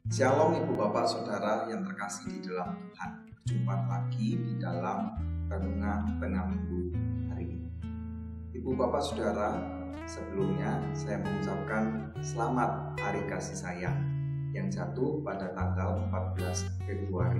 Shalom Ibu Bapak Saudara yang terkasih di dalam Tuhan. Berjumpa lagi di dalam renungan tengah minggu hari ini. Ibu Bapak Saudara, sebelumnya saya mengucapkan selamat Hari Kasih Sayang yang jatuh pada tanggal 14 Februari.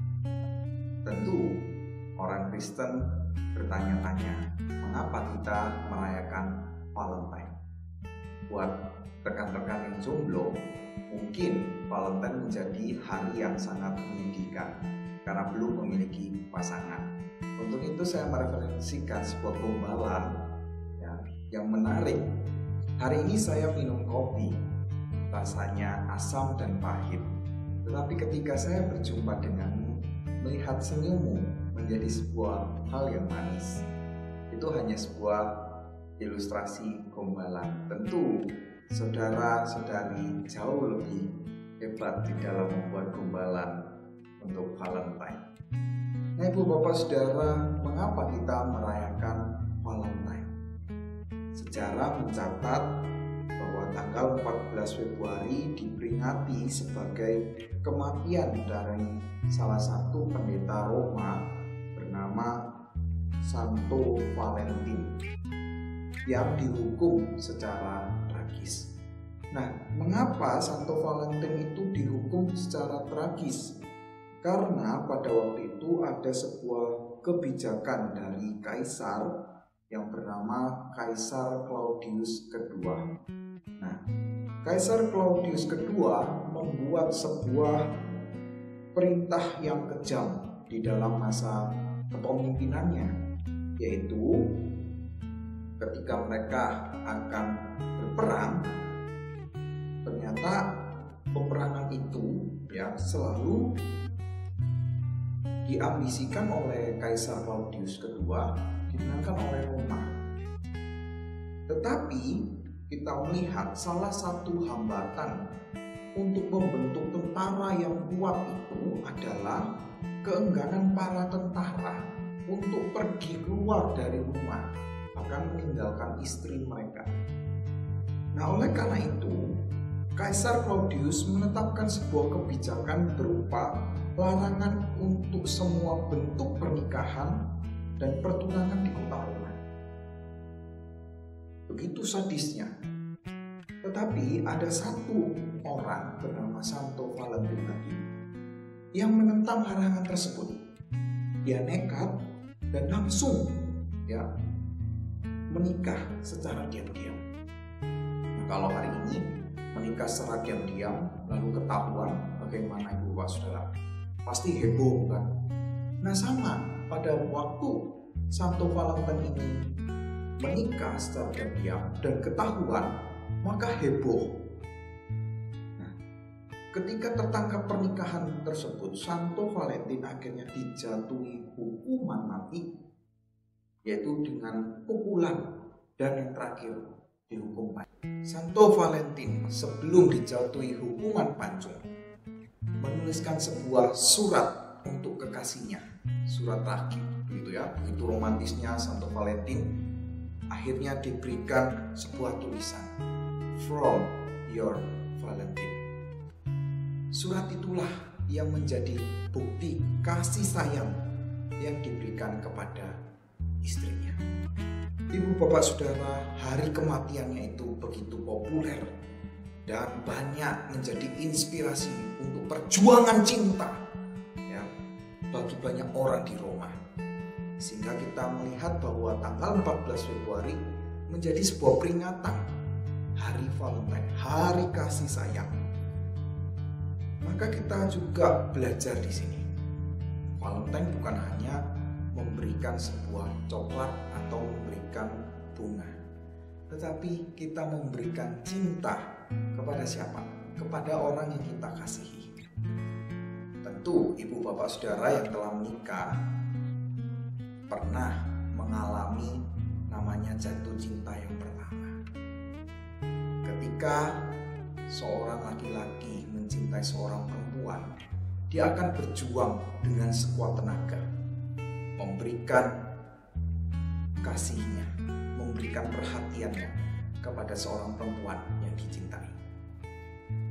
Tentu orang Kristen bertanya-tanya, mengapa kita merayakan Valentine? Buat rekan-rekan yang jomblo, mungkin Valentine menjadi hari yang sangat menyedihkan karena belum memiliki pasangan. Untuk itu saya mereferensikan sebuah gombalan yang menarik. Hari ini saya minum kopi, rasanya asam dan pahit. Tetapi ketika saya berjumpa denganmu, melihat senyummu menjadi sebuah hal yang manis. Itu hanya sebuah ilustrasi gombalan. Tentu saudara-saudari jauh lebih hebat di dalam membuat gombalan untuk Valentine. Nah, Ibu Bapak Saudara, mengapa kita merayakan Valentine? Sejarah mencatat bahwa tanggal 14 Februari diperingati sebagai kematian dari salah satu pendeta Roma bernama Santo Valentin yang dihukum secara tragis. Nah, mengapa Santo Valentin itu dihukum secara tragis? Karena pada waktu itu ada sebuah kebijakan dari kaisar yang bernama Kaisar Claudius II. Nah, Kaisar Claudius II membuat sebuah perintah yang kejam di dalam masa kepemimpinannya, yaitu ketika mereka akan berperang, ternyata peperangan itu selalu diambisikan oleh Kaisar Claudius II, dimenangkan oleh Roma. Tetapi kita melihat salah satu hambatan untuk membentuk tentara yang kuat itu adalah keengganan para tentara untuk pergi keluar dari rumah, bahkan meninggalkan istri mereka. Nah, oleh karena itu, Kaisar Claudius menetapkan sebuah kebijakan berupa larangan untuk semua bentuk pernikahan dan pertunangan di kota Roma. Begitu sadisnya. Tetapi ada satu orang bernama Santo Valentin tadi yang menentang larangan tersebut. Dia nekat dan langsung menikah secara diam-diam. Nah, kalau hari ini menikah secara diam-diam lalu ketahuan, bagaimana Ibu Bapak Saudara? Pasti heboh kan? Nah, sama pada waktu Santo Valentin ini menikah secara diam-diam dan ketahuan, maka heboh. Nah, ketika tertangkap pernikahan tersebut, Santo Valentin akhirnya dijatuhi hukuman mati, yaitu dengan pukulan, dan yang terakhir dihukum mati. Santo Valentin sebelum dijatuhi hukuman pancung menuliskan sebuah surat untuk kekasihnya, surat terakhir, begitu romantisnya Santo Valentin. Akhirnya diberikan sebuah tulisan, "From your Valentine." Surat itulah yang menjadi bukti kasih sayang yang diberikan kepada istrinya. Ibu Bapak Saudara, hari kematiannya itu begitu populer dan banyak menjadi inspirasi untuk perjuangan cinta bagi banyak orang di Roma. Sehingga kita melihat bahwa tanggal 14 Februari menjadi sebuah peringatan Hari Valentine, Hari Kasih Sayang. Maka kita juga belajar di sini. Valentine bukan hanya memberikan sebuah coklat atau memberikan bunga, tetapi kita memberikan cinta kepada siapa? Kepada orang yang kita kasihi. Tentu Ibu Bapak Saudara yang telah menikah pernah mengalami namanya jatuh cinta yang pertama. Ketika seorang laki-laki mencintai seorang perempuan, dia akan berjuang dengan sekuat tenaga, memberikan kasihnya, memberikan perhatiannya kepada seorang perempuan yang dicintai. Dan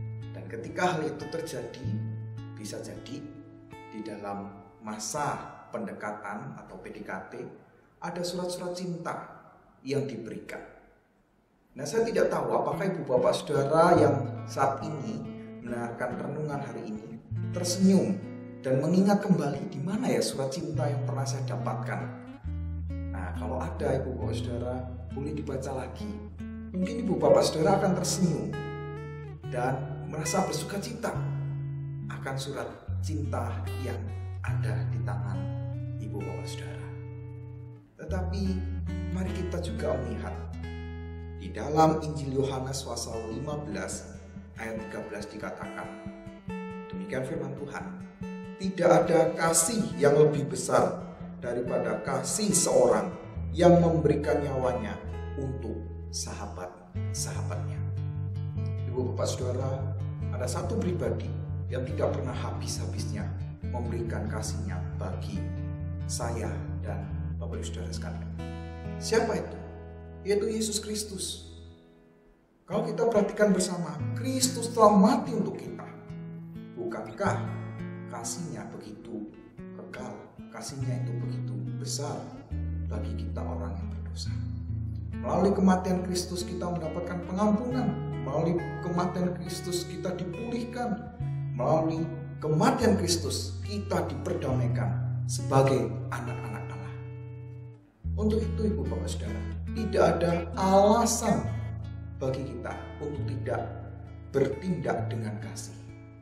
Dan ketika hal itu terjadi, bisa jadi di dalam masa pendekatan atau PDKT ada surat-surat cinta yang diberikan. Nah, saya tidak tahu apakah ibu bapak saudara yang saat ini mendengarkan renungan hari ini tersenyum dan mengingat kembali di mana ya surat cinta yang pernah saya dapatkan. Nah, kalau ada ibu bapak saudara, boleh dibaca lagi. Mungkin ibu bapak saudara akan tersenyum dan merasa bersuka cita akan surat cinta yang ada di tangan ibu bapak saudara. Tetapi mari kita juga melihat di dalam Injil Yohanes pasal 15 ayat 13 dikatakan, demikian firman Tuhan, tidak ada kasih yang lebih besar daripada kasih seorang yang memberikan nyawanya untuk sahabat-sahabatnya. Ibu bapak saudara, ada satu pribadi yang tidak pernah habis-habisnya memberikan kasihnya bagi saya dan bapak ibu saudara sekalian. Siapa itu? Yaitu Yesus Kristus. Kalau kita perhatikan bersama, Kristus telah mati untuk kita. Bukankah kasihnya begitu kekal, kasihnya itu begitu besar bagi kita orang yang berdosa? Melalui kematian Kristus kita mendapatkan pengampunan. Melalui kematian Kristus kita dipulihkan. Melalui kematian Kristus kita diperdamaikan sebagai anak-anak Allah. Untuk itu ibu bapak saudara, tidak ada alasan bagi kita untuk tidak bertindak dengan kasih.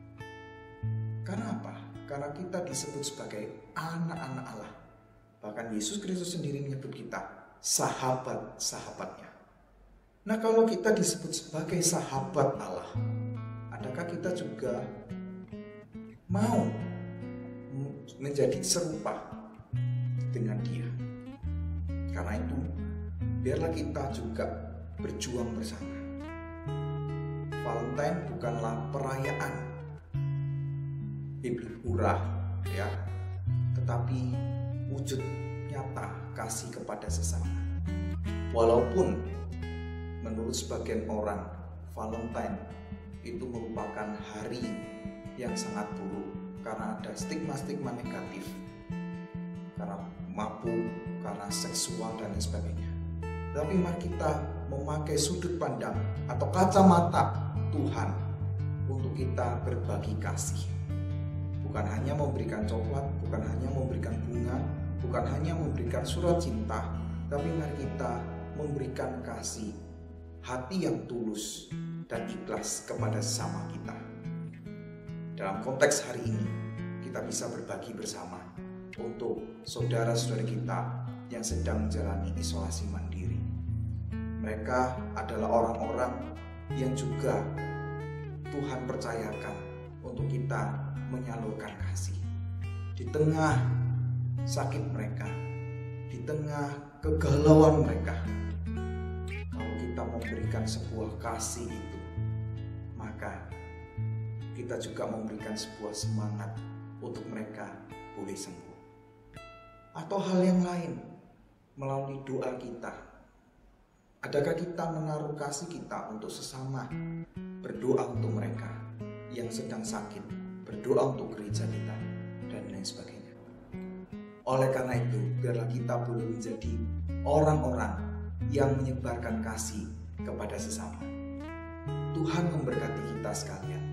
Karena apa? Karena kita disebut sebagai anak-anak Allah. Bahkan Yesus Kristus sendiri menyebut kita sahabat-sahabatnya. Nah, kalau kita disebut sebagai sahabat Allah, adakah kita juga mau menjadi serupa dengan Dia? Karena itu, biarlah kita juga berjuang bersama. Valentine bukanlah perayaan iblis hurah, ya, tetapi wujud nyata kasih kepada sesama. Walaupun menurut sebagian orang Valentine itu merupakan hari yang sangat buruk karena ada stigma-stigma negatif, karena mabuk, karena seksual dan lain sebagainya. Tapi mari kita memakai sudut pandang atau kacamata Tuhan untuk kita berbagi kasih. Bukan hanya memberikan coklat, bukan hanya memberikan bunga, bukan hanya memberikan surat cinta, tapi mari kita memberikan kasih, hati yang tulus dan ikhlas kepada sesama kita. Dalam konteks hari ini, kita bisa berbagi bersama untuk saudara-saudara kita yang sedang menjalani isolasi mandiri. Mereka adalah orang-orang yang juga Tuhan percayakan untuk kita menyalurkan kasih. Di tengah sakit mereka, di tengah kegalauan mereka, kalau kita memberikan sebuah kasih itu, maka kita juga memberikan sebuah semangat untuk mereka boleh sembuh. Atau hal yang lain, melalui doa kita, adakah kita menaruh kasih kita untuk sesama, berdoa untuk mereka yang sedang sakit, berdoa untuk gereja kita, dan lain sebagainya. Oleh karena itu, biarlah kita boleh menjadi orang-orang yang menyebarkan kasih kepada sesama. Tuhan memberkati kita sekalian.